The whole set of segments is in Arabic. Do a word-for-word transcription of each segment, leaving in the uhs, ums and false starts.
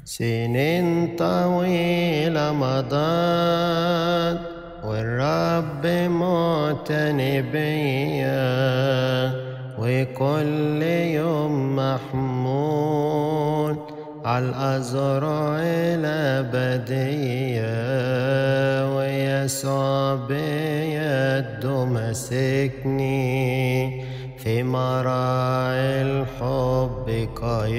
سنين طويلة مضت والرب معتني بيا، وكل يوم محمول عالأزرع الأبدية، ويسوع بيده ماسكني في مراعي الحب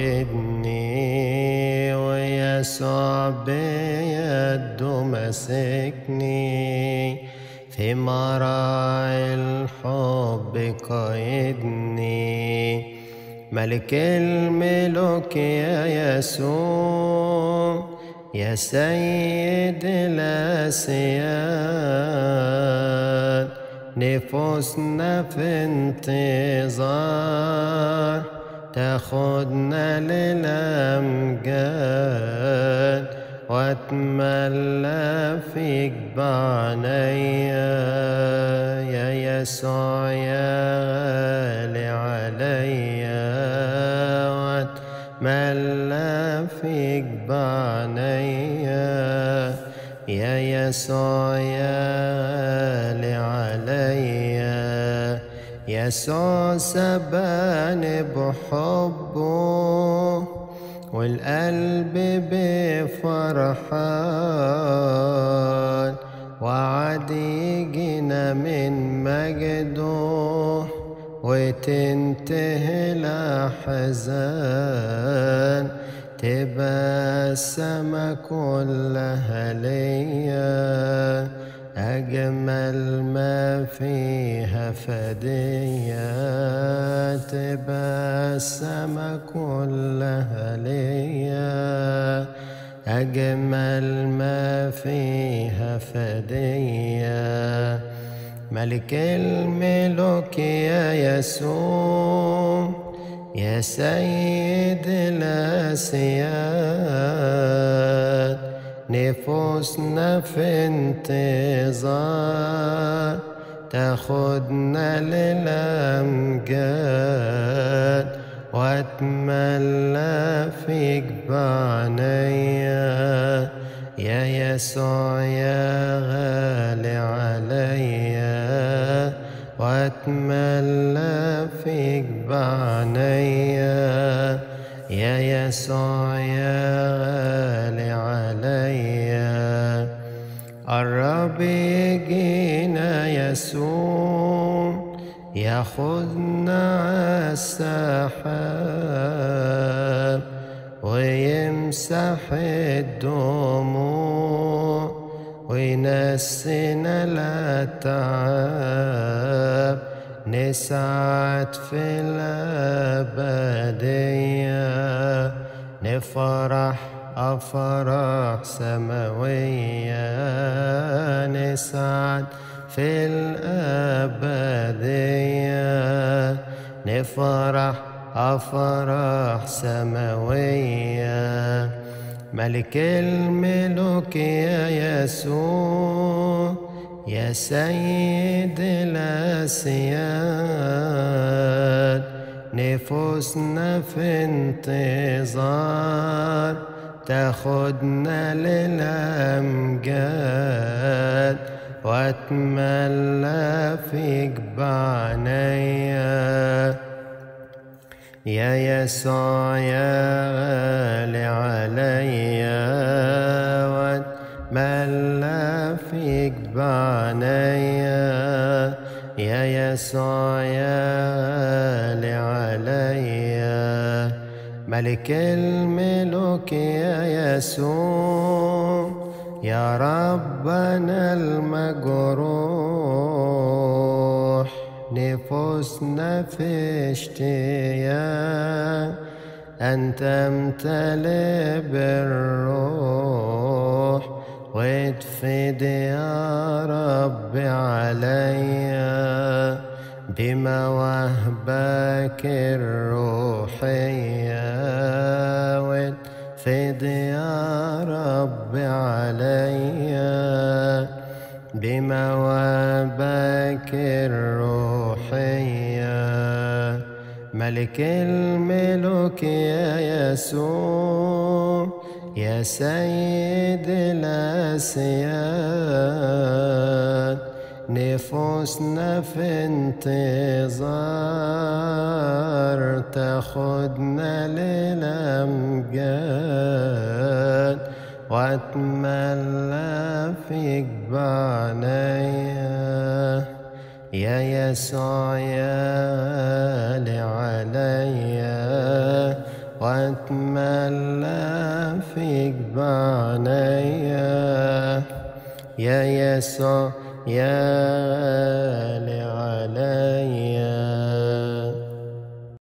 قايدني، ويسوع بيده ماسكني في مراعي الحب قايدني. ملك الملوك يا يسوع، يا سيد الأسياد، نفوسنا في انتظار تاخدنا للأمجاد، واتملى فيك بعنايا يا يسوع يا غالي عليا، واتملى فيك بعنايا يا يسوع يا غالي عليا. يسوع سباني بحبه والقلب بفرحان، وعد يجينا من مجده وتنتهي الأحزان، تبقى السما كلها ليا أجمل ما فيها فدية، تبقى السما كلها ليا أجمل ما فيها فدية. ملك الملوك يا يسوع، يا سيد الأسياد، نفوسنا في انتظار تاخدنا للأمجاد، واتملى فيك بعنايا يا يسوع يا غالي عليا، واتملى فيك بعنايا يا يسوع يا غالي عليا. قرب يجينا يسوع ياخدنا عالسحاب، ويمسح الدموع وينسينا الأتعاب، نسعد في الأبدية، نفرح أفراح سماوية، نسعد في الأبدية، نفرح أفراح سماوية. ملك الملوك يا يسوع، يا سيد الأسياد، نفوسنا في انتظار تاخدنا للأمجاد، واتملى فيك بعنايا يا يسوع يا غالي عليا، واتملى فيك بعنايا يا يسوع يا غالي عليا. ملك الملوك يا يسوع، يا ربنا المجروح، نفوسنا في اشتياق أن تمتلئ بالروح، واتفد يا رب عليا بمواهبك الروحية، واتفد يا رب عليا بمواهبك الروحية. ملك الملوك يا يسوع، يا سيد الأسياد نفوسنا في انتظار تاخدنا للأمجاد واتملى فيك بعنايا يا يسوع يا لي عليا واتملى فيك بعنايا يا يسوع يا لي